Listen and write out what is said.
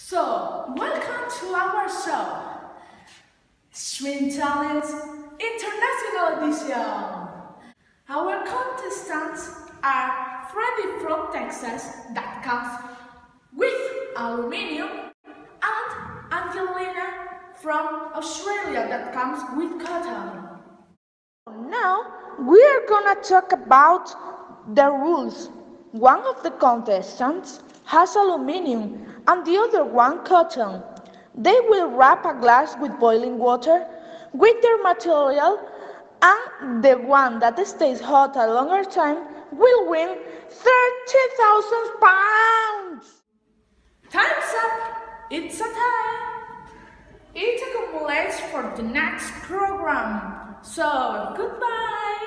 So, welcome to our show, Swim Talent International Edition. Our contestants are Freddy from Texas, that comes with aluminium, and Angelina from Australia, that comes with cotton. Now we are gonna talk about the rules. One of the contestants has aluminium and the other one cotton. They will wrap a glass with boiling water with their material, and the one that stays hot a longer time will win 30,000 pounds. Time's up! It's a tie! It accumulates for the next program. So, goodbye!